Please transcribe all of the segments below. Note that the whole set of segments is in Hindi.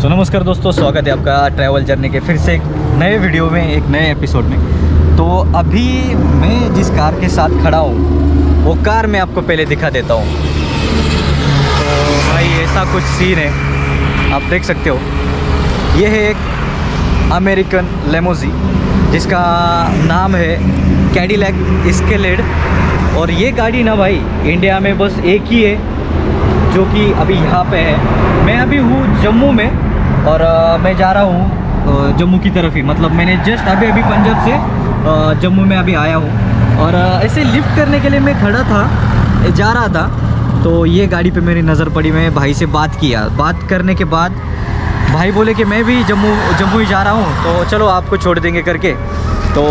सो नमस्कार दोस्तों, स्वागत है आपका ट्रैवल जर्नी के फिर से एक नए वीडियो में, एक नए एपिसोड में। तो अभी मैं जिस कार के साथ खड़ा हूँ वो कार मैं आपको पहले दिखा देता हूँ। तो भाई ऐसा कुछ सीन है, आप देख सकते हो। ये है एक अमेरिकन लेमोजी जिसका नाम है कैडिलैक एस्केलेड। और ये गाड़ी ना भाई इंडिया में बस एक ही है जो कि अभी यहाँ पे है। मैं अभी हूँ जम्मू में और मैं जा रहा हूँ जम्मू की तरफ ही। मतलब मैंने जस्ट अभी पंजाब से जम्मू में अभी आया हूँ। और ऐसे लिफ्ट करने के लिए मैं खड़ा था, जा रहा था, तो ये गाड़ी पे मेरी नज़र पड़ी। मैं भाई से बात किया, बात करने के बाद भाई बोले कि मैं भी जम्मू ही जा रहा हूँ, तो चलो आपको छोड़ देंगे करके। तो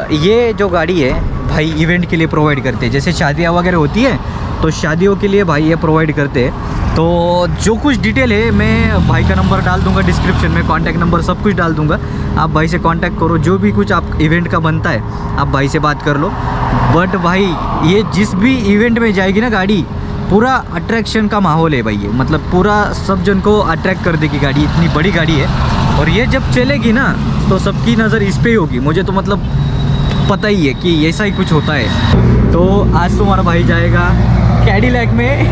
ये जो गाड़ी है भाई इवेंट के लिए प्रोवाइड करते हैं। जैसे शादियाँ वगैरह होती है तो शादियों के लिए भाई ये प्रोवाइड करते हैं। तो जो कुछ डिटेल है मैं भाई का नंबर डाल दूंगा डिस्क्रिप्शन में, कॉन्टैक्ट नंबर सब कुछ डाल दूंगा। आप भाई से कांटेक्ट करो, जो भी कुछ आप इवेंट का बनता है आप भाई से बात कर लो। बट भाई ये जिस भी इवेंट में जाएगी ना गाड़ी, पूरा अट्रैक्शन का माहौल है भाई। ये मतलब पूरा सब जन को अट्रैक्ट कर देगी गाड़ी, इतनी बड़ी गाड़ी है। और ये जब चलेगी ना तो सबकी नज़र इस पर ही होगी। मुझे तो मतलब पता ही है कि ऐसा ही कुछ होता है। तो आज तुम्हारा भाई जाएगा कैडिलैक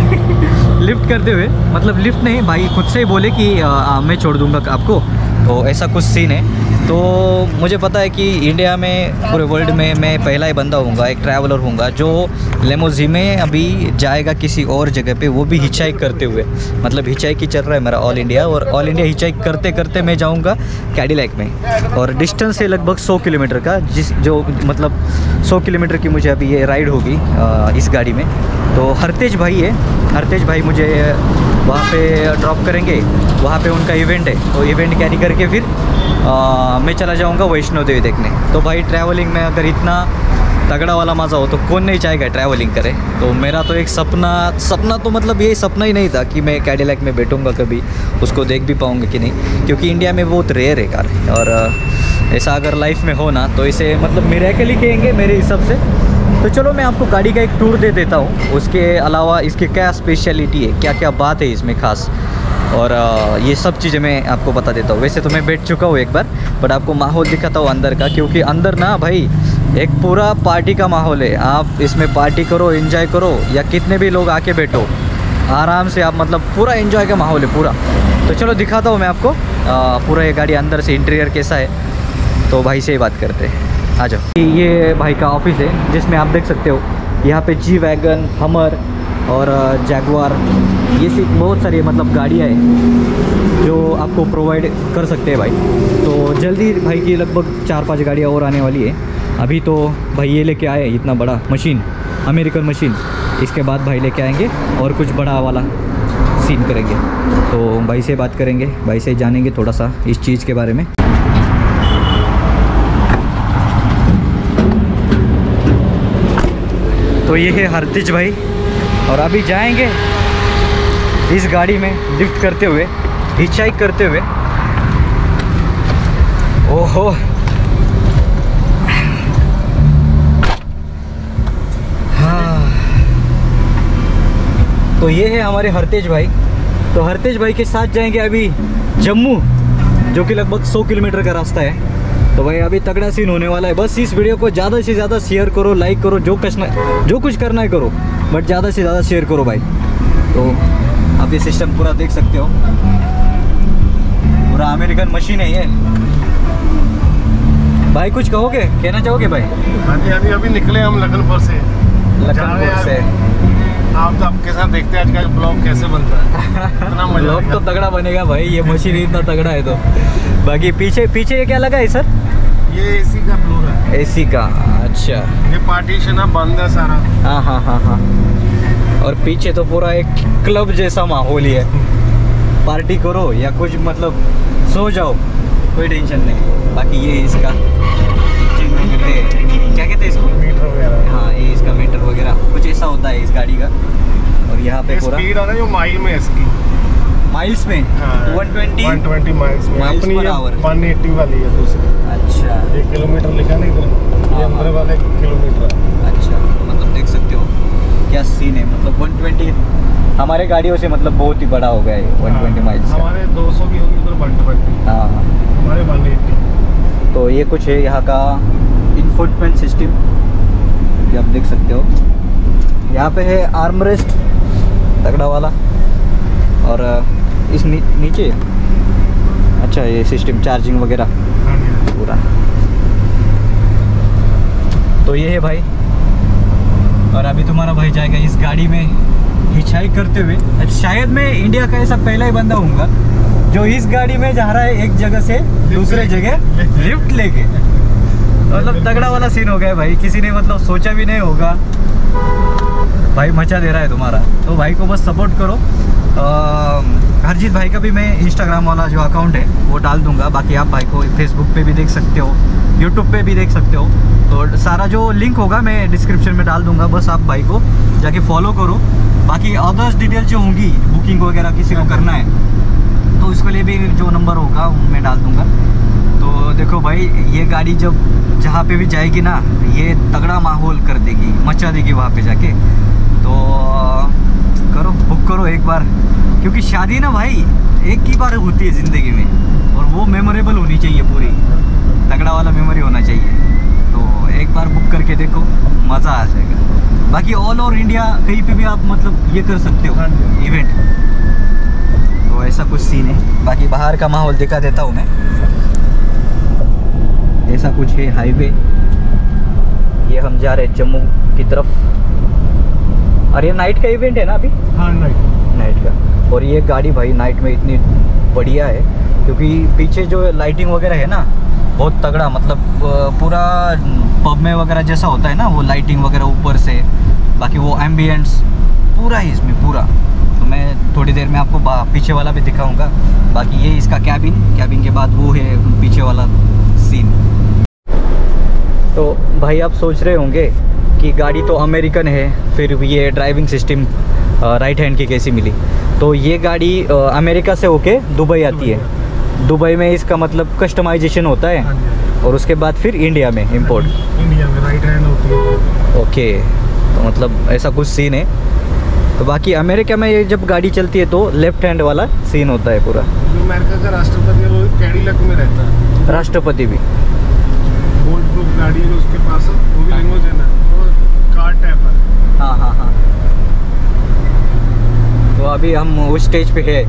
में लिफ्ट करते हुए। मतलब लिफ्ट नहीं, भाई खुद से ही बोले कि मैं छोड़ दूंगा आपको। तो ऐसा कुछ सीन है। तो मुझे पता है कि इंडिया में, पूरे वर्ल्ड में मैं पहला ही बंदा हूँगा, एक ट्रैवलर हूँगा जो लेमोजी में अभी जाएगा किसी और जगह पे, वो भी हिचाइक करते हुए। मतलब हिचाइक ही चल रहा है मेरा ऑल इंडिया, और ऑल इंडिया हिचाइक करते करते मैं जाऊँगा कैडिलैक में। और डिस्टेंस है लगभग 100 किलोमीटर का, जो मतलब 100 किलोमीटर की मुझे अभी ये राइड होगी इस गाड़ी में। तो हरतेज भाई है, हरतेज भाई मुझे वहाँ पे ड्रॉप करेंगे। वहाँ पे उनका इवेंट है, तो इवेंट कैरी करके फिर मैं चला जाऊँगा वैष्णो देवी देखने। तो भाई ट्रैवलिंग में अगर इतना तगड़ा वाला मज़ा हो तो कौन नहीं चाहेगा ट्रैवलिंग करे। तो मेरा तो एक सपना तो मतलब ये सपना ही नहीं था कि मैं कैडिलैक में बैठूँगा कभी, उसको देख भी पाऊँगा कि नहीं, क्योंकि इंडिया में बहुत रेयर है कार। और ऐसा अगर लाइफ में हो ना तो इसे मतलब मिरेकल ही कहेंगे मेरे हिसाब से। तो चलो मैं आपको गाड़ी का एक टूर दे देता हूँ। उसके अलावा इसकी क्या स्पेशलिटी है, क्या क्या बात है इसमें ख़ास, और ये सब चीज़ें मैं आपको बता देता हूँ। वैसे तो मैं बैठ चुका हूँ एक बार, बट आपको माहौल दिखाता हूँ अंदर का, क्योंकि अंदर ना भाई एक पूरा पार्टी का माहौल है। आप इसमें पार्टी करो, एंजॉय करो, या कितने भी लोग आके बैठो आराम से, आप मतलब पूरा एंजॉय का माहौल है पूरा। तो चलो दिखाता हूँ मैं आपको पूरा ये गाड़ी अंदर से इंटीरियर कैसा है। तो भाई से ही बात करते हैं, आ जाओ। ये भाई का ऑफिस है जिसमें आप देख सकते हो यहाँ पे जी वैगन, हमर और जैगवार, ये सी बहुत सारी मतलब गाड़ियाँ हैं जो आपको प्रोवाइड कर सकते हैं भाई। तो जल्दी भाई की लगभग 4-5 गाड़ियाँ और आने वाली है। अभी तो भाई ये लेके आए इतना बड़ा मशीन, अमेरिकन मशीन। इसके बाद भाई लेके आएंगे और कुछ बड़ा वाला सीन करेंगे। तो भाई से बात करेंगे, भाई से जानेंगे थोड़ा सा इस चीज़ के बारे में। तो ये है हरतेज भाई, और अभी जाएंगे इस गाड़ी में लिफ्ट करते हुए, हिचाइक करते हुए। ओहो, हाँ। तो ये है हमारे हरतेज भाई। तो हरतेज भाई के साथ जाएंगे अभी जम्मू, जो कि लगभग 100 किलोमीटर का रास्ता है। तो भाई अभी तगड़ा सीन होने वाला है। बस इस वीडियो को ज़्यादा से ज़्यादा शेयर करो, लाइक करो, जो कुछ करना है करो, बट ज़्यादा से ज़्यादा शेयर करो भाई। तो आप ये सिस्टम पूरा देख सकते हो, पूरा अमेरिकन मशीन है ये। भाई कुछ कहोगे, कहना चाहोगे भाई? अभी निकले हम लखनपुर से। आप तो आपके साथ देखते हैं आज का ब्लॉग कैसे बनता है। ब्लॉग तो तगड़ा बनेगा भाई, ये मशीन इतना तगड़ा है। तो बाकी पीछे ये क्या लगा है सर? ये एसी का फ्लोर है। एसी का, अच्छा। ये पार्टीशन है, बंद है सारा। हाँ हाँ हाँ हाँ। और पीछे तो पूरा एक क्लब जैसा माहौल ही है। पार्टी करो या कुछ मतलब सो जाओ, कोई टेंशन नहीं। बाकी ये इसका क्या कहते हैं इसको, मीटर वगैरह। हाँ, ये इसका मीटर वगैरह कुछ ऐसा होता है इस गाड़ी का। और यहाँ पे पूरा स्पीड है जो माइल में इसकी, माइल्स में 120 माइल्स में। माइल्स अपनी पर आवर 180 वाली है दूसरी। अच्छा, 1 किलोमीटर लिखा नहीं इधर, ये अंदर वाले किलोमीटर। अच्छा, मतलब देख सकते हो क्या सीन है। मतलब 120 हमारे गाड़ियों से मतलब बहुत ही बड़ा हो गया है 120 माइल्स का। हमारे 200 की होगी उधर 120। हाँ हमारे 180। तो ये कुछ है यहाँ का इंफोटेनमेंट सिस्टम, ये आप देख सकते हो। यहाँ पे है आर्मरेस्ट तगड़ा वाला, और इस नीचे अच्छा ये सिस्टम चार्जिंग वगैरह पूरा। तो ये है भाई, और अभी तुम्हारा भाई जाएगा इस गाड़ी में हिचाई करते हुए। शायद मैं इंडिया का ऐसा पहला ही बंदा हूँगा जो इस गाड़ी में जा रहा है एक जगह से दूसरे जगह लिफ्ट लेके। मतलब तगड़ा वाला सीन हो गया है भाई, किसी ने मतलब सोचा भी नहीं होगा। भाई मचा दे रहा है तुम्हारा, तो भाई को बस सपोर्ट करो। हरजीत भाई का भी मैं इंस्टाग्राम वाला जो अकाउंट है वो डाल दूंगा, बाकी आप भाई को फेसबुक पे भी देख सकते हो, यूट्यूब पे भी देख सकते हो। तो सारा जो लिंक होगा मैं डिस्क्रिप्शन में डाल दूंगा, बस आप भाई को जाके फॉलो करो। बाकी अदर्स डिटेल जो होंगी, बुकिंग वगैरह किसी को करना है तो उसके लिए भी जो नंबर होगा वो मैं डाल दूंगा। तो देखो भाई, ये गाड़ी जब जहाँ पे भी जाएगी ना, ये तगड़ा माहौल कर देगी, मचा देगी वहाँ पे जाके। तो करो, बुक करो एक बार, क्योंकि शादी ना भाई एक ही बार होती है ज़िंदगी में, और वो मेमोरेबल होनी चाहिए, पूरी तगड़ा वाला मेमोरी होना चाहिए। तो एक बार बुक करके देखो, मज़ा आ जाएगा। बाकी ऑल ओवर इंडिया कहीं पे भी आप मतलब ये कर सकते हो इवेंट। तो ऐसा कुछ सीन है। बाकी बाहर का माहौल दिखा देता हूँ मैं। ऐसा कुछ है हाईवे, ये हम जा रहे हैं जम्मू की तरफ, और ये नाइट का इवेंट है ना अभी? हाँ नाइट का। और ये गाड़ी भाई नाइट में इतनी बढ़िया है, क्योंकि पीछे जो लाइटिंग वगैरह है ना बहुत तगड़ा, मतलब पूरा पब में वगैरह जैसा होता है ना वो लाइटिंग वगैरह ऊपर से, बाकी वो एम्बियंट्स पूरा ही इसमें पूरा। तो मैं थोड़ी देर में आपको पीछे वाला भी दिखाऊंगा। बाकी ये इसका कैबिन के बाद वो है पीछे वाला सीन। तो भाई आप सोच रहे होंगे कि गाड़ी तो अमेरिकन है, फिर ये ड्राइविंग सिस्टम राइट हैंड की कैसी मिली? तो ये गाड़ी अमेरिका से होके दुबई आती है। दुबई में इसका मतलब कस्टमाइजेशन होता है, और उसके बाद फिर इंडिया में इंपोर्ट। इंडिया में राइट हैंड होती है। ओके, तो मतलब ऐसा कुछ सीन है। तो बाकी अमेरिका में ये जब गाड़ी चलती है तो लेफ्ट हैंड वाला सीन होता है पूरा। जो अमेरिका का राष्ट्रपति है वो कैडिलक में रहता है। राष्ट्रपति भी बोल्ट प्रूफ गाड़ी है उसके पास, वो भी लिमोजिन है, वो कार टाइप है। हाँ हाँ हाँ। तो अभी हम उस स्टेज पे है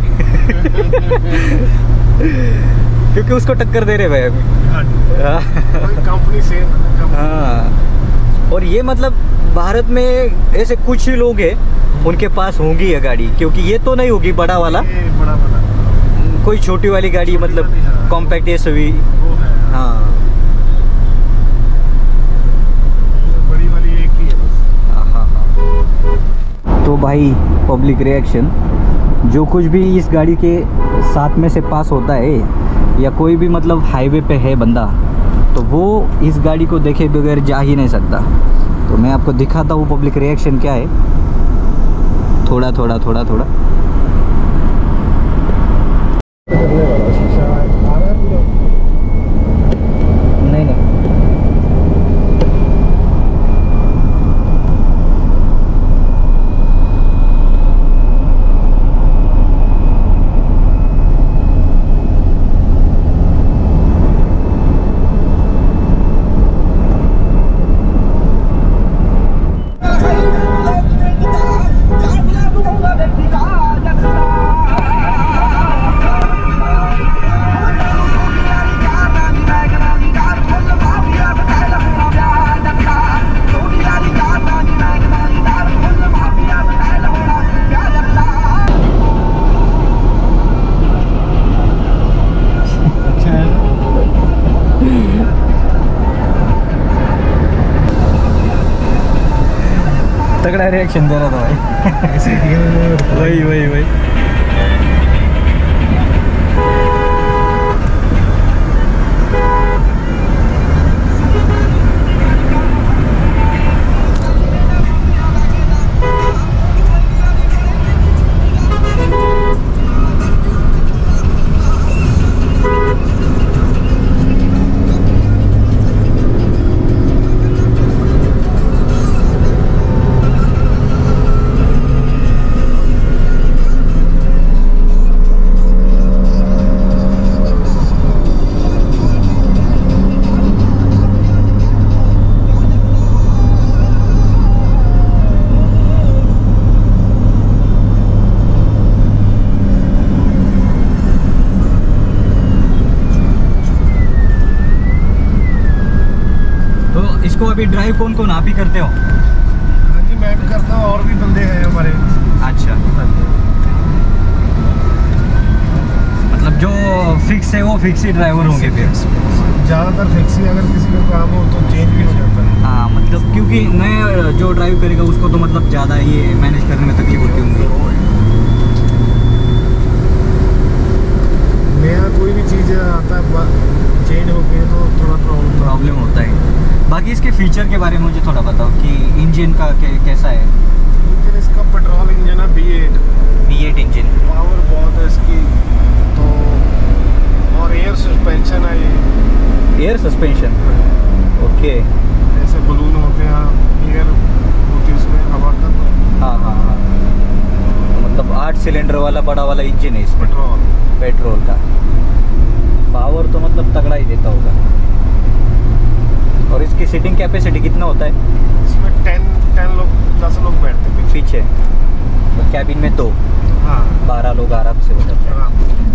क्योंकि उसको टक्कर दे रहे भाई अभी। Company same. हाँ, और ये मतलब भारत में ऐसे कुछ ही लोग हैं उनके पास होंगी ये गाड़ी, क्योंकि ये तो नहीं होगी बड़ा वाला, बड़ा कोई छोटी वाली गाड़ी, मतलब हाँ। Compact SUV. वो है। हाँ बड़ी वाली एक ही है बस। हाँ हाँ। तो भाई पब्लिक रिएक्शन, जो कुछ भी इस गाड़ी के साथ में से पास होता है, या कोई भी मतलब हाईवे पे है बंदा, तो वो इस गाड़ी को देखे बगैर जा ही नहीं सकता। तो मैं आपको दिखाता हूँ पब्लिक रिएक्शन क्या है, थोड़ा थोड़ा थोड़ा थोड़ा। नहीं नहीं, तगड़ा रिएक्शन दे रहा था भाई। वही वही वही। मतलब ये ड्राइव कौन कौन आप ही करते हो? हाँ जी, मैं भी करता हूँ और भी बंदे हैं हमारे। अच्छा, मतलब जो फिक्स है वो फिक्स ही ड्राइवर होंगे फिर? ज़्यादातर फिक्स ही, अगर किसी का काम हो तो चेंज भी हो जाता है। हाँ, मतलब क्योंकि नया जो ड्राइव करेगा उसको तो मतलब ज़्यादा ये मैनेज करने में तकलीफ होती होंगी। नया कोई भी चीज़ आता है चेंज हो गई तो थोड़ा प्रॉब्लम होता है। बाकी इसके फीचर के बारे में मुझे थोड़ा बताओ कि इंजन का कैसा है? इंजन इसका पेट्रोल इंजन है, V8 इंजन। पावर बहुत है इसकी तो, और एयर सस्पेंशन है ये। Air suspension, okay. ऐसे बलून होते हैं, एयर होती है इसमें हवा का। हाँ हाँ हाँ, मतलब 8 सिलेंडर वाला बड़ा वाला इंजन है इसमें, पेट्रोल का। पावर तो मतलब तगड़ा ही देता होगा। और इसकी सीटिंग कैपेसिटी कितना होता है? इसमें 10 लोग बैठते हैं पीछे, तो कैबिन में 2। हाँ, 12 लोग आराम से हो जाते हैं।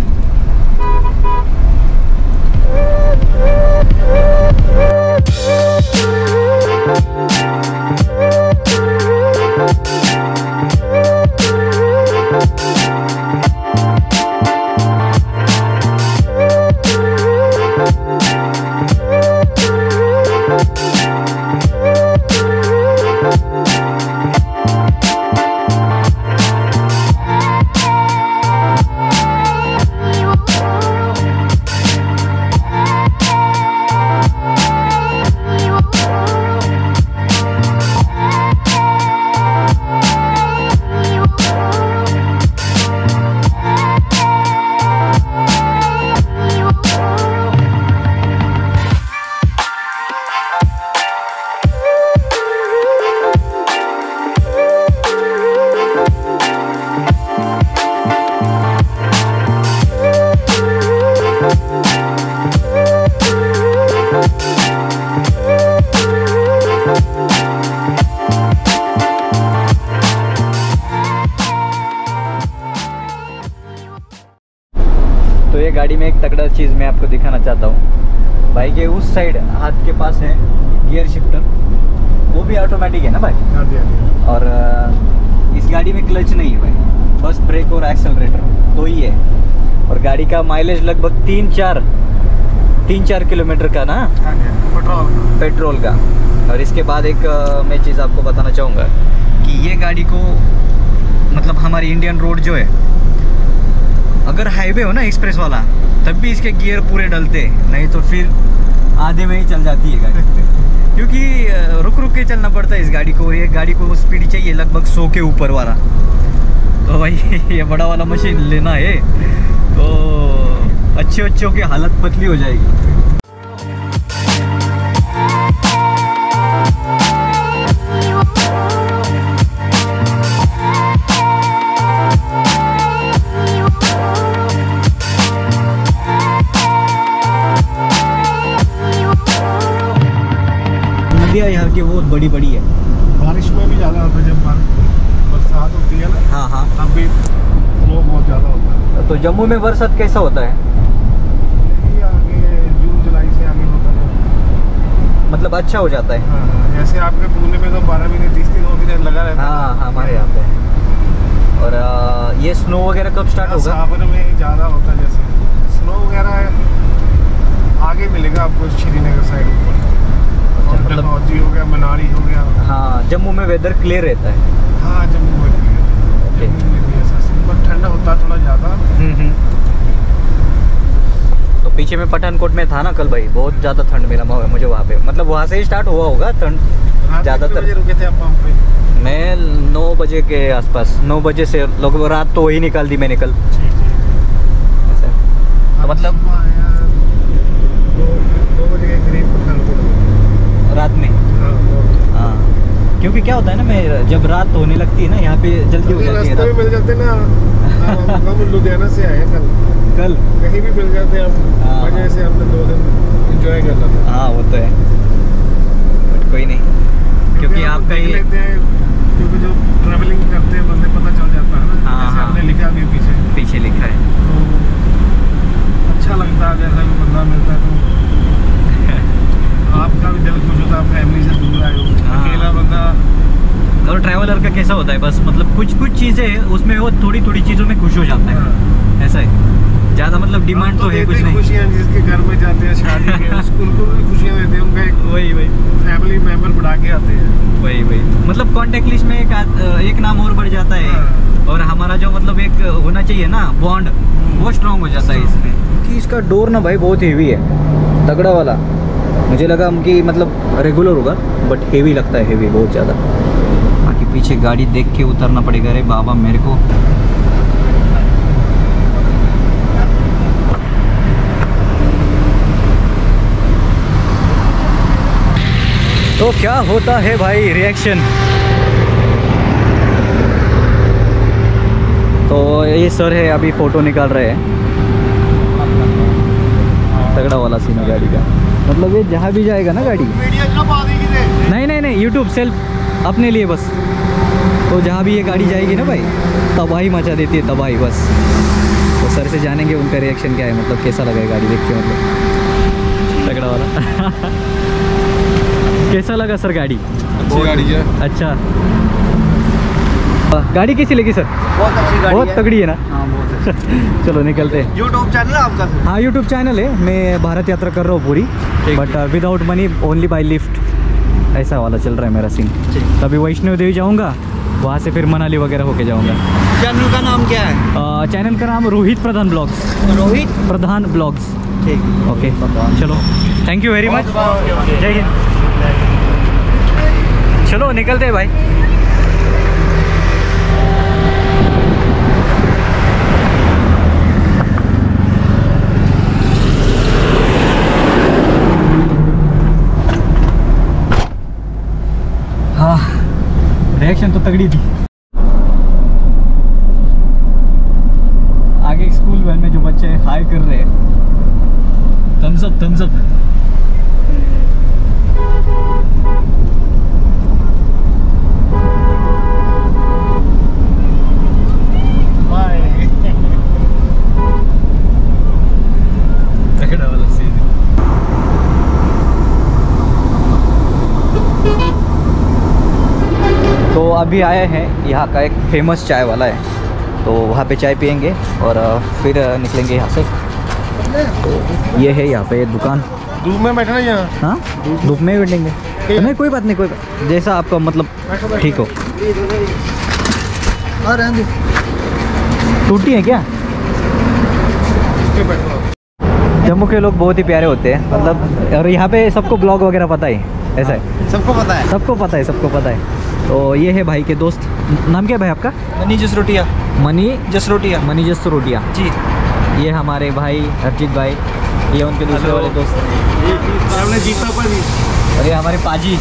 तो ये गाड़ी में एक तगड़ा चीज़ मैं आपको दिखाना चाहता हूँ भाई, के उस साइड हाथ के पास है गियर शिफ्टर, वो भी ऑटोमेटिक है ना भाई? हाँ जी, हाँ जी। और इस गाड़ी में क्लच नहीं है भाई, बस ब्रेक और एक्सेलरेटर 2 ही है। और गाड़ी का माइलेज लगभग 3-4 किलोमीटर का ना? हाँ जी, पेट्रोल का। और इसके बाद एक मैं चीज़ आपको बताना चाहूँगा कि ये गाड़ी को मतलब हमारी इंडियन रोड जो है, अगर हाईवे हो ना एक्सप्रेस वाला, तब भी इसके गियर पूरे डलते, नहीं तो फिर आधे में ही चल जाती है गाड़ी। क्योंकि रुक रुक के चलना पड़ता है इस गाड़ी को। ये गाड़ी को स्पीड चाहिए लगभग 100 के ऊपर वाला। तो भाई ये बड़ा वाला मशीन लेना है तो अच्छे की हालत पतली हो जाएगी। नदियाँ यहाँ की बहुत बड़ी बड़ी है। बारिश में भी ज़्यादा होता है, जब बरसात होती है ना, हाँ हाँ, तब भी फ्लो बहुत ज़्यादा होता है। तो जम्मू में बरसात कैसा होता है? यही आगे जून जुलाई से आगे होता है, मतलब अच्छा हो जाता है। हाँ, जैसे आपके पुणे में तो 12 महीने 30 दिन हो गए लगा रहता है। हाँ हाँ, हमारे यहाँ पे। और ये स्नो वगैरह कब स्टार्ट होगा? सावन में ज़्यादा होता है, जैसे स्नो वगैरह आगे मिलेगा आपको श्रीनगर साइड ऊपर, मतलब हो गया, मनाली हो गया। हाँ, जम्मू में वेदर क्लियर रहता है। हाँ, जम्मू में ओके, पर ठंडा होता है थोड़ा ज़्यादा। तो पीछे में पठानकोट में था ना कल भाई, बहुत ज़्यादा ठंड मिला मुझे वहाँ पे। मतलब वहाँ से ही स्टार्ट हुआ होगा ठंड ज़्यादातर। रुके थे आप वहाँ पे? मैं 9 बजे के आसपास, 9 बजे से लगभग रात तो वही निकाल दी मैंने कल। तो मतलब 2 बजे के करीब पठानकोट रात में। हाँ, क्योंकि क्या होता है ना, मैं जब रात होने लगती है ना यहाँ पे जल्दी हो जाती है। रास्ते में मिल जाते ना, हम लुधियाना से आए कल कहीं भी मिल जाते हैं हम। वजह से हमने 2 दिन एंजॉय कर लिया। हाँ, वो तो है, बट कोई नहीं, क्योंकि आपका ये क्योंकि जो ट्रैवलिंग करते हैं बंदे पता चल जाता है ना। हाँ, जैसे हाँ, हमने लिखा भी पीछे लिखा है, तो अच्छा लगता है जैसा भी बंदा मिलता है तो आपका भी दिल खुश होता है, फैमिली से दूर कुछ कुछ चीज़ें उसमें वो थोड़ी थोड़ी चीज़ों में खुश हो जाता है, ऐसा है। ज़्यादा मतलब डिमांड तो है कुछ नहीं। खुशियाँ जिसके घर में जाते हैं शादी के उनको भी खुशियाँ देते हैं, उनका एक वही फैमिली मेंबर बढ़ा के आते हैं। वही मतलब कॉन्टेक्ट लिस्ट में एक नाम और बढ़ जाता है, और हमारा जो मतलब एक होना चाहिए ना बॉन्ड, वो स्ट्रॉन्ग हो जाता है इसमें। कि इसका डोर ना भाई बहुत हेवी है, तगड़ा वाला। मुझे लगा कि मतलब रेगुलर होगा, बट हेवी लगता है, हेवी बहुत ज़्यादा। बाकी पीछे गाड़ी देख के उतरना पड़ेगा रे बाबा मेरे को। तो क्या होता है भाई रिएक्शन। तो ये सर है, अभी फ़ोटो निकाल रहे हैं। तगड़ा वाला सीन है गाड़ी का, मतलब ये जहाँ भी जाएगा ना गाड़ी। नहीं यूट्यूब सेल्फ अपने लिए बस। तो जहाँ भी ये गाड़ी जाएगी ना भाई, तबाही मचा देती है, तबाही बस। तो सर से जानेंगे उनका रिएक्शन क्या है, मतलब कैसा लगा गाड़ी देख के, मतलब तगड़ा वाला। कैसा लगा सर गाड़ी? अच्छी गाड़ी है। अच्छा, गाड़ी कैसी लगी सर? बहुत अच्छी गाड़ी बहुत है। तगड़ी है ना? हाँ बहुत अच्छी। चलो निकलते हैं। यूट्यूब चैनल है आपका? हाँ यूट्यूब चैनल है, मैं भारत यात्रा कर रहा हूँ पूरी, but without money, only by lift, ऐसा वाला चल रहा है मेरा सीन। तभी वैष्णो देवी जाऊँगा, वहाँ से फिर मनाली वगैरह होके जाऊँगा। चैनल का नाम क्या है? चैनल का नाम रोहित प्रधान ब्लॉग्स। रोहित प्रधान ब्लॉग्स। ठीक, ओके चलो, थैंक यू वेरी मच, जय हिंद। चलो निकलते हैं भाई। हाँ, रिएक्शन तो तगड़ी थी। आगे स्कूल वैन में जो बच्चे हाई कर रहे हैं, थम्स अप थम्स अप। तो अभी आए हैं, यहाँ का एक फेमस चाय वाला है, तो वहाँ पे चाय पियेंगे और फिर निकलेंगे यहाँ से। तो ये है यहाँ पे दुकान। धूप में बैठना यहाँ? हाँ धूप में ही बैठेंगे। नहीं कोई बात नहीं, कोई बात, जैसा आपका मतलब ठीक हो। टूटी है क्या? जम्मू के लोग बहुत ही प्यारे होते हैं, मतलब, और यहाँ पे सबको ब्लॉग वगैरह पता है, ऐसा है। सबको पता है? सबको पता है, सबको पता है। तो ये है भाई के दोस्त। नाम क्या है भाई आपका? मनी जसरोटिया। मनी जसरोटिया। मनी जसरोटिया जी। ये हमारे भाई हरजीत भाई, ये उनके दूसरे वाले दोस्त। हमने जीता पर भी। और ये हमारे पाजी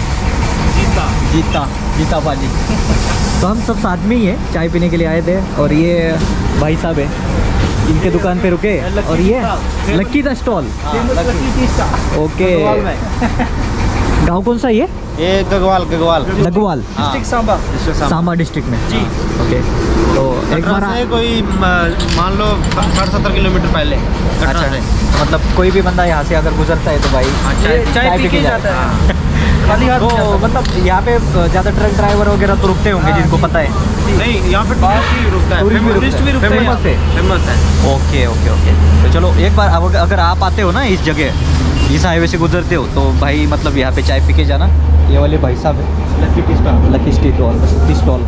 जीता पाजी। तो हम सब साथ में ही है, चाय पीने के लिए आए थे। और ये भाई साहब है, इनके दुकान पे रुके। और ये लक्की दा स्टॉल। ओके, गांव कौन सा ये? गगवाल। लगवाल डिस्ट्रिक्ट सांबा। सांबा डिस्ट्रिक्ट में जी। ओके, तो एक बार से कोई मान लो 60-70 किलोमीटर पहले। अच्छा, मतलब कोई भी बंदा यहाँ से अगर गुजरता है तो भाई चाय पी के जाता है। खाली हाथ तो मतलब यहाँ पे ज़्यादा ट्रक ड्राइवर वगैरह तो रुकते होंगे, जिनको पता है। नहीं, यहाँ पे टूरिस्ट भी रुकता है, टूरिस्ट भी रुकता है, फेमस है। ओके ओके ओके, तो चलो एक बार अगर आप आते हो ना इस जगह, इस हाईवे से गुजरते हो, तो भाई मतलब यहाँ पे चाय पी के जाना। ये वाले भाई साहब है लकी स्टॉल।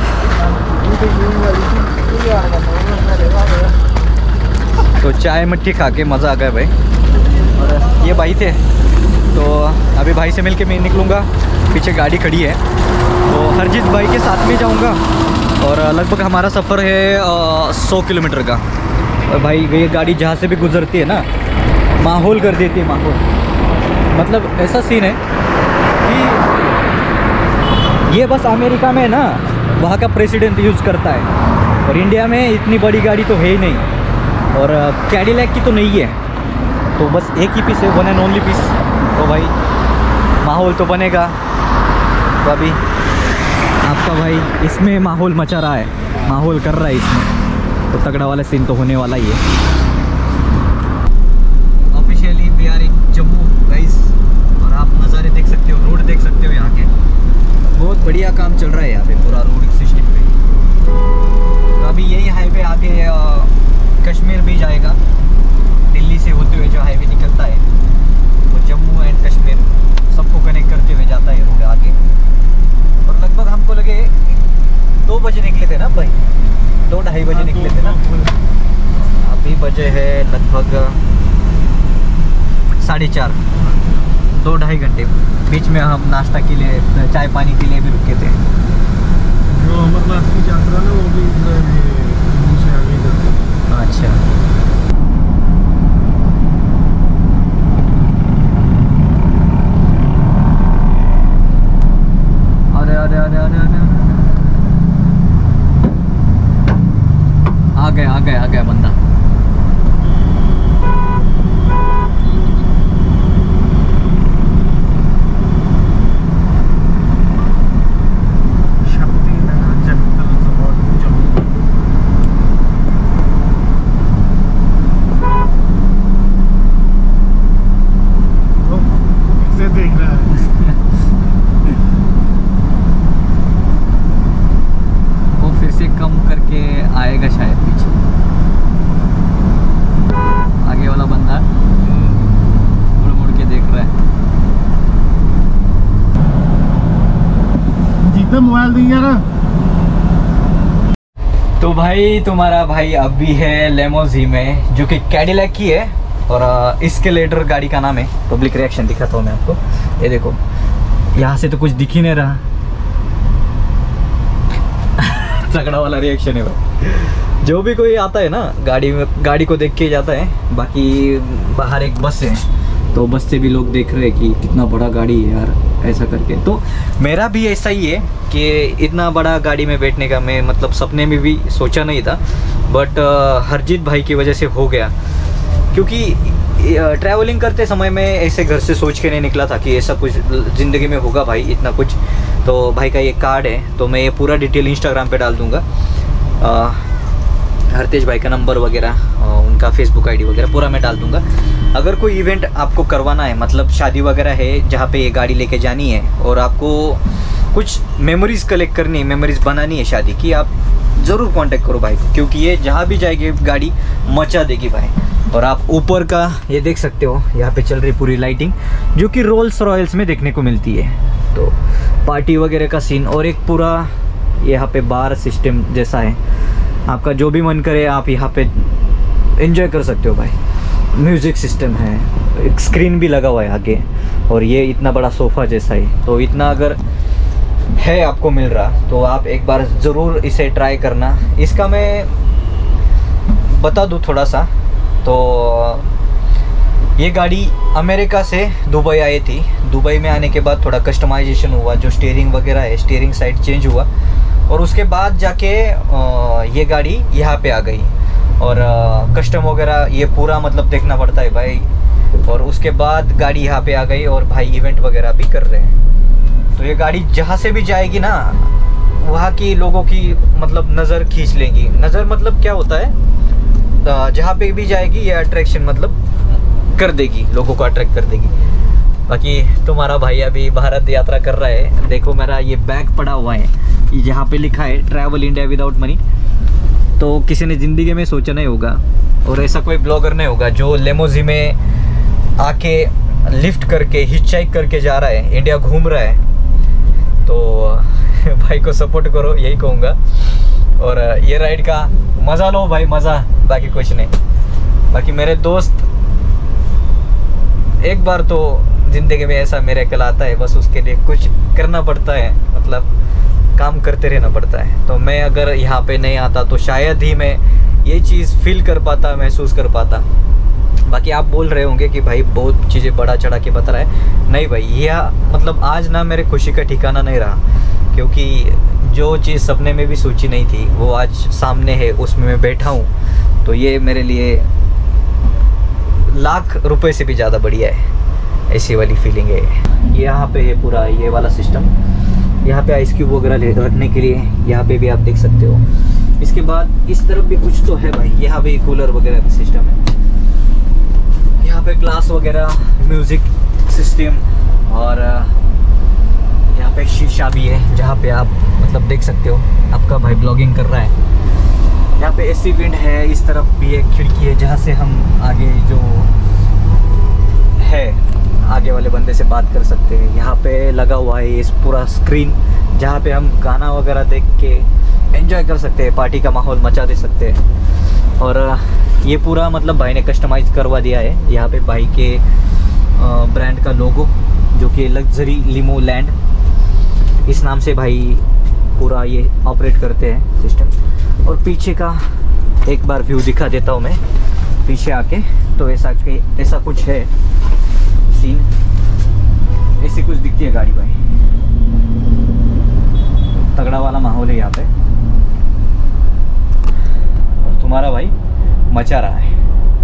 तो चाय मट्ठी खा के मज़ा आ गया भाई। और ये भाई थे, तो अभी भाई से मिलके मैं निकलूँगा। पीछे गाड़ी खड़ी है, तो हरजीत भाई के साथ में जाऊँगा। और लगभग हमारा सफ़र है 100 किलोमीटर का। और भाई ये गाड़ी जहाँ से भी गुजरती है ना, माहौल कर देती है, माहौल। मतलब ऐसा सीन है कि ये बस अमेरिका में ना वहाँ का प्रेसिडेंट यूज़ करता है, और इंडिया में इतनी बड़ी गाड़ी तो है ही नहीं, और कैडिलैक की तो नहीं है। तो बस एक ही पीस है, वन एंड ओनली पीस। तो भाई माहौल तो बनेगा। तो अभी आपका भाई इसमें माहौल मचा रहा है, माहौल कर रहा है इसमें, तो तगड़ा वाला सीन तो होने वाला ही है। Officially we are in Jammu guys, और आप नज़ारे देख सकते हो, रोड देख सकते हो यहाँ के। बहुत बढ़िया काम चल रहा है यहाँ पे, पूरा रोड सिस्टम पे। तो अभी यही हाईवे आगे कश्मीर भी जाएगा। दिल्ली से होते हुए जो हाईवे निकलता है वो जम्मू एंड कश्मीर सबको कनेक्ट करते हुए जाता है रोड आगे। और लगभग हमको लगे 2 बजे निकले थे ना भाई, 2-2:30 बजे निकले थे ना। अभी बजे है लगभग 4:30, 2-2.5 घंटे। बीच में हम नाश्ता के लिए, चाय पानी के लिए भी रुके थे। जो अमरनाथ की यात्रा ना वो भी जम्मू से आगे करते हैं। अच्छा, अरे अरे अरे अरे अरे आ गया बंदा। आएगा शायद पीछे, आगे वाला बंदा मुड़ मुड़ के देख रहा है। जीता मोबाइल देंगे ना। तो भाई तुम्हारा भाई अभी है लेमोजी में, जो कि कैडिलैक की है और एस्केलेटर गाड़ी का नाम है। पब्लिक रिएक्शन दिखाता हूँ मैं आपको, ये देखो यहाँ से तो कुछ दिख ही नहीं रहा। तगड़ा वाला रिएक्शन है भाई। जो भी कोई आता है ना गाड़ी को देख के जाता है। बाकी बाहर एक बस है, तो बस से भी लोग देख रहे हैं कि कितना बड़ा गाड़ी है यार, ऐसा करके। तो मेरा भी ऐसा ही है कि इतना बड़ा गाड़ी में बैठने का मैं मतलब सपने में भी सोचा नहीं था, बट हरजीत भाई की वजह से हो गया। क्योंकि ट्रैवलिंग करते समय में ऐसे घर से सोच के नहीं निकला था कि ऐसा कुछ ज़िंदगी में होगा भाई, इतना कुछ। तो भाई का ये कार्ड है, तो मैं ये पूरा डिटेल इंस्टाग्राम पे डाल दूँगा। हरतेज भाई का नंबर वगैरह, उनका फेसबुक आईडी वगैरह पूरा मैं डाल दूँगा। अगर कोई इवेंट आपको करवाना है, मतलब शादी वगैरह है जहाँ पे ये गाड़ी लेके जानी है और आपको कुछ मेमोरीज़ कलेक्ट करनी है, मेमोरीज़ बनानी है शादी की, आप ज़रूर कांटेक्ट करो भाई को, क्योंकि ये जहाँ भी जाएगी गाड़ी मचा देगी भाई। और आप ऊपर का ये देख सकते हो, यहाँ पे चल रही पूरी लाइटिंग, जो कि रोल्स रॉयल्स में देखने को मिलती है। तो पार्टी वगैरह का सीन, और एक पूरा यहाँ पे बार सिस्टम जैसा है। आपका जो भी मन करे आप यहाँ पे एंजॉय कर सकते हो भाई। म्यूज़िक सिस्टम है, एक स्क्रीन भी लगा हुआ है आगे, और ये इतना बड़ा सोफ़ा जैसा है। तो इतना अगर है आपको मिल रहा तो आप एक बार ज़रूर इसे ट्राई करना। इसका मैं बता दूँ थोड़ा सा, तो ये गाड़ी अमेरिका से दुबई आई थी। दुबई में आने के बाद थोड़ा कस्टमाइजेशन हुआ, जो स्टीयरिंग वगैरह है, स्टीयरिंग साइड चेंज हुआ, और उसके बाद जाके ये गाड़ी यहाँ पे आ गई। और कस्टम वगैरह ये पूरा मतलब देखना पड़ता है भाई। और उसके बाद गाड़ी यहाँ पे आ गई और भाई इवेंट वगैरह भी कर रहे हैं। तो ये गाड़ी जहाँ से भी जाएगी ना, वहाँ की लोगों की मतलब नज़र खींच लेंगी। नज़र मतलब क्या होता है, जहाँ पे भी जाएगी ये अट्रैक्शन मतलब कर देगी, लोगों को अट्रैक्ट कर देगी। बाकी तुम्हारा भाई अभी भारत यात्रा कर रहा है। देखो मेरा ये बैग पड़ा हुआ है, यहाँ पे लिखा है ट्रैवल इंडिया विदाउट मनी। तो किसी ने ज़िंदगी में सोचा नहीं होगा, और ऐसा कोई ब्लॉगर नहीं होगा जो लेमोजी में आके लिफ्ट करके हिचहाइक करके जा रहा है, इंडिया घूम रहा है। तो भाई को सपोर्ट करो, यही कहूँगा। और ये राइड का मज़ा लो भाई, मज़ा, बाकी कुछ नहीं। बाकी मेरे दोस्त, एक बार तो ज़िंदगी में ऐसा मिरेकल आता है, बस उसके लिए कुछ करना पड़ता है, मतलब काम करते रहना पड़ता है। तो मैं अगर यहाँ पे नहीं आता तो शायद ही मैं ये चीज़ फील कर पाता, महसूस कर पाता। बाकी आप बोल रहे होंगे कि भाई बहुत चीज़ें बड़ा चढ़ा के बता रहा है। नहीं भाई, यह मतलब आज ना मेरे खुशी का ठिकाना नहीं रहा, क्योंकि जो चीज़ सपने में भी सोची नहीं थी वो आज सामने है, उसमें मैं बैठा हूँ। तो ये मेरे लिए लाख रुपए से भी ज़्यादा बढ़िया है, ऐसी वाली फीलिंग है। यहाँ पे है पूरा ये वाला सिस्टम, यहाँ पे आइस क्यूब वगैरह रखने के लिए, यहाँ पे भी आप देख सकते हो। इसके बाद इस तरफ भी कुछ तो है भाई, यहाँ पे कूलर वगैरह का सिस्टम है। यहाँ पे ग्लास वगैरह, म्यूज़िक सिस्टम, और यहाँ पे शीशा भी है जहाँ पे आप मतलब देख सकते हो आपका भाई ब्लॉगिंग कर रहा है। यहाँ पे एसी विंड है, इस तरफ भी एक खिड़की है जहाँ से हम आगे जो है आगे वाले बंदे से बात कर सकते हैं। यहाँ पे लगा हुआ है इस पूरा स्क्रीन जहाँ पे हम गाना वगैरह देख के एंजॉय कर सकते हैं, पार्टी का माहौल मचा दे सकते हैं। और ये पूरा मतलब भाई ने कस्टमाइज़ करवा दिया है। यहाँ पे भाई के ब्रांड का लोगो जो कि लग्जरी लिमो लैंड इस नाम से भाई पूरा ये ऑपरेट करते हैं सिस्टम। और पीछे का एक बार व्यू दिखा देता हूँ मैं पीछे आके, तो ऐसा कुछ है सीन, ऐसी कुछ दिखती है गाड़ी भाई। तगड़ा वाला माहौल है यहाँ पे और तुम्हारा भाई मचा रहा है।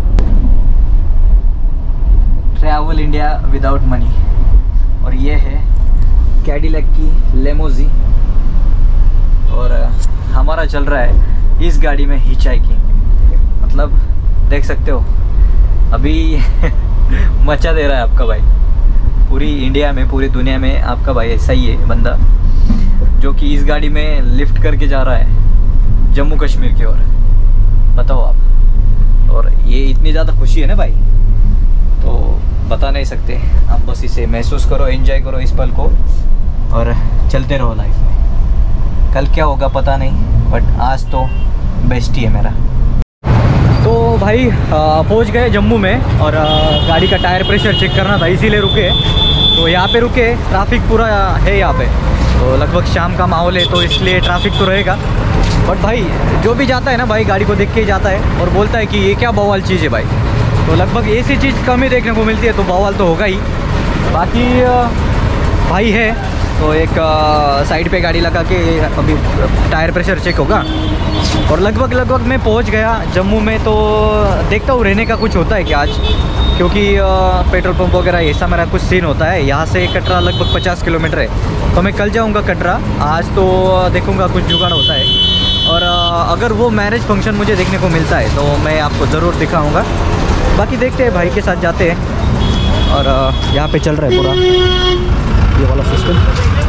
Travel India without money. और ये है कैडिलैक की लेमोजी और हमारा चल रहा है इस गाड़ी में हिचहाइकिंग। मतलब देख सकते हो अभी मचा दे रहा है आपका भाई पूरी इंडिया में, पूरी दुनिया में। आपका भाई ऐसा ही है बंदा जो कि इस गाड़ी में लिफ्ट करके जा रहा है जम्मू कश्मीर की ओर। बताओ आप। और ये इतनी ज़्यादा खुशी है ना भाई तो बता नहीं सकते। आप बस इसे महसूस करो, एंजॉय करो इस पल को और चलते रहो लाइफ में। कल क्या होगा पता नहीं, बट आज तो बेस्ट ही है मेरा। तो भाई पहुंच गए जम्मू में और गाड़ी का टायर प्रेशर चेक करना था इसीलिए रुके। तो यहाँ पे रुके, ट्रैफिक पूरा है यहाँ पे, तो लगभग शाम का माहौल है तो इसलिए ट्रैफिक तो रहेगा। बट भाई जो भी जाता है ना भाई गाड़ी को देख के ही जाता है और बोलता है कि ये क्या बवाल चीज़ है भाई। तो लगभग ऐसी चीज़ कम ही देखने को मिलती है तो बवाल तो होगा ही। बाकी भाई है तो एक साइड पे गाड़ी लगा के अभी टायर प्रेशर चेक होगा और लगभग मैं पहुंच गया जम्मू में। तो देखता हूँ रहने का कुछ होता है क्या आज, क्योंकि पेट्रोल पंप वगैरह ऐसा मेरा कुछ सीन होता है। यहाँ से कटरा लगभग 50 किलोमीटर है तो मैं कल जाऊँगा कटरा। आज तो देखूँगा कुछ जुगाड़ होता है और अगर वो मैरिज फंक्शन मुझे देखने को मिलता है तो मैं आपको ज़रूर दिखाऊँगा। बाकी देखते हैं, भाई के साथ जाते हैं। और यहाँ पे चल रहा है पूरा ये वाला सिस्टम।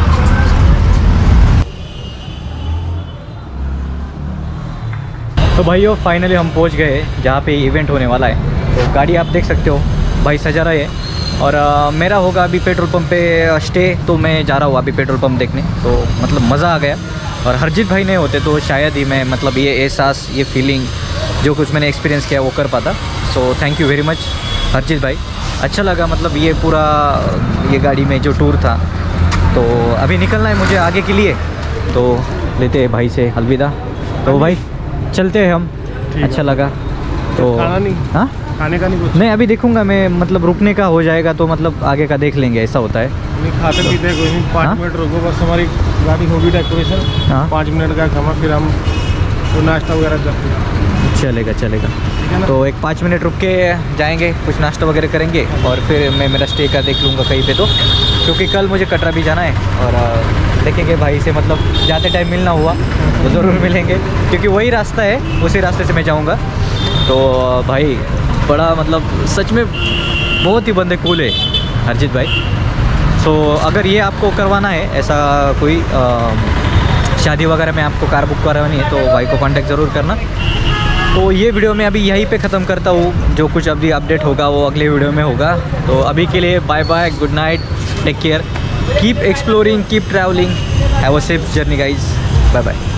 तो भाइयों फाइनली हम पहुँच गए जहाँ पे इवेंट होने वाला है। तो गाड़ी आप देख सकते हो भाई सजा रहा है और मेरा होगा अभी पेट्रोल पंप पे स्टे, तो मैं जा रहा हूँ अभी पेट्रोल पंप देखने। तो मतलब मज़ा आ गया। और हरजीत भाई नहीं होते तो शायद ही मैं मतलब ये एहसास, ये फीलिंग जो कुछ मैंने एक्सपीरियंस किया वो कर पाता। So thank you very much Harjeet भाई, अच्छा लगा मतलब ये पूरा ये गाड़ी में जो टूर था। तो अभी निकलना है मुझे आगे के लिए, तो लेते हैं भाई से अलविदा। तो भाई चलते हैं हम, अच्छा लगा। तो खाना नहीं, हाँ खाने का नहीं कुछ नहीं अभी देखूंगा मैं, मतलब रुकने का हो जाएगा तो मतलब आगे का देख लेंगे, ऐसा होता है। नहीं, खाते पीते कोई नहीं, 5 मिनट रुको बस, हमारी गाड़ी होगी डेकोरेशन। हाँ 5 मिनट का खाना, फिर हम तो नाश्ता वगैरह करते हैं। चलेगा चलेगा। ठीक है ना? तो एक 5 मिनट रुक के जाएंगे, कुछ नाश्ता वगैरह करेंगे और फिर मैं मेरा स्टे का देख लूँगा कहीं पे, तो क्योंकि कल मुझे कटरा भी जाना है। और देखेंगे भाई से, मतलब जाते टाइम मिलना हुआ तो ज़रूर मिलेंगे क्योंकि वही रास्ता है, उसी रास्ते से मैं जाऊँगा। तो भाई बड़ा मतलब सच में बहुत ही बंदे कूल है हरजीत भाई। सो अगर ये आपको करवाना है ऐसा कोई शादी वगैरह में आपको कार बुक करवानी है तो भाई को कांटेक्ट ज़रूर करना। तो ये वीडियो मैं अभी यहीं पे ख़त्म करता हूँ, जो कुछ अभी अपडेट होगा वो अगले वीडियो में होगा। तो अभी के लिए bye bye, good night, take care, keep exploring, keep travelling, have a safe journey guys, bye bye.